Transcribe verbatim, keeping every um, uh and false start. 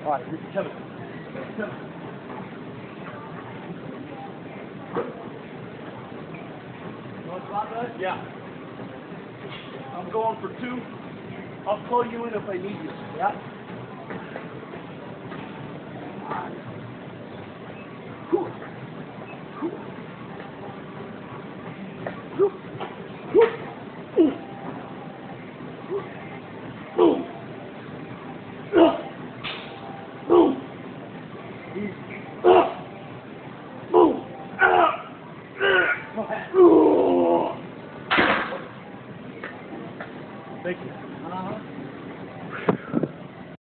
All right, this is Kevin. Kevin. You want to spot that? Yeah. I'm going for two. I'll call you in if I need you. Yeah? Cool. Cool. Cool. Cool. Boom. Boom. Boom. Boom. Thank you. Uh-huh.